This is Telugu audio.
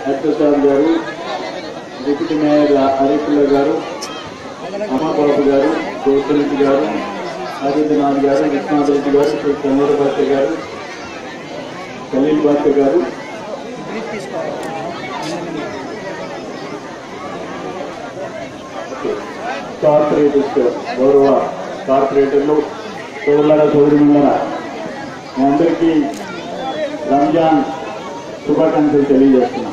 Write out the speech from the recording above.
హర్షసాద్ గారు, డిప్యూటీ మేయర్ హరిపుల్ల గారు, అమ్మబాబు గారు, గోపిరెడ్డి గారు, ఆదిత్యనాథ్ గారు, విశ్వనాథరెడ్డి గారు, చంద్రబాబు గారు, ఖలీల్ బాబు గారు, కార్పొరేటర్స్ గౌరవ కార్పొరేటర్లు సోదరుల సోదరిమణులారా, మీ అందరికీ రంజాన్ శుభాకాంక్షలు తెలియజేస్తున్నాను.